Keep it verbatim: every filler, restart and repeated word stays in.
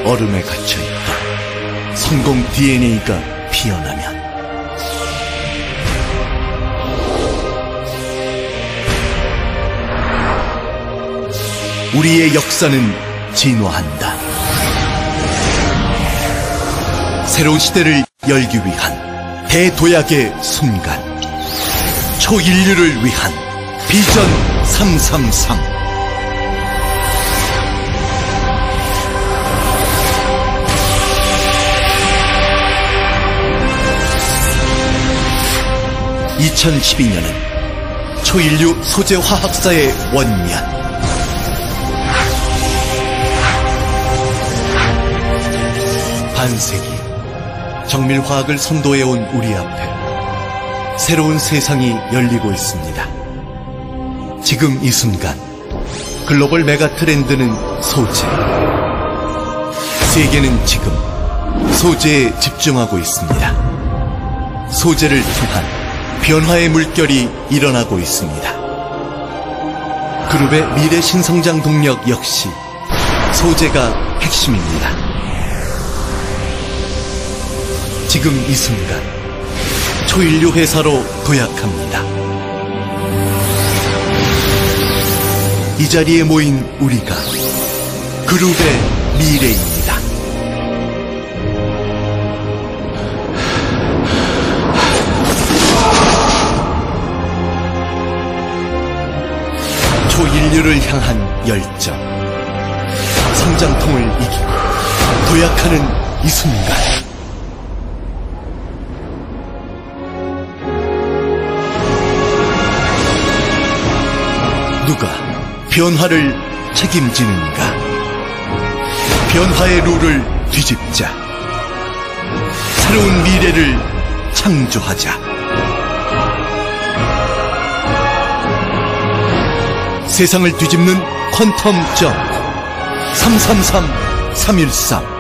얼음에 갇혀있다. 성공 디엔에이가 피어나면 우리의 역사는 진화한다. 새로운 시대를 열기 위한 대도약의 순간, 초인류를 위한 비전 삼삼삼. 이천십이 년은 초인류 소재화학사의 원년. 반세기 정밀화학을 선도해온 우리 앞에 새로운 세상이 열리고 있습니다. 지금 이 순간 글로벌 메가 트렌드는 소재. 세계는 지금 소재에 집중하고 있습니다. 소재를 통한 변화의 물결이 일어나고 있습니다. 그룹의 미래 신성장 동력 역시 소재가 핵심입니다. 지금 이 순간 초인류 회사로 도약합니다. 이 자리에 모인 우리가 그룹의 미래입니다. 초인류를 향한 열정, 성장통을 이기고 도약하는 이 순간, 누가 변화를 책임지는가? 변화의 룰을 뒤집자. 새로운 미래를 창조하자. 세상을 뒤집는 퀀텀 점프 삼삼삼 삼일삼.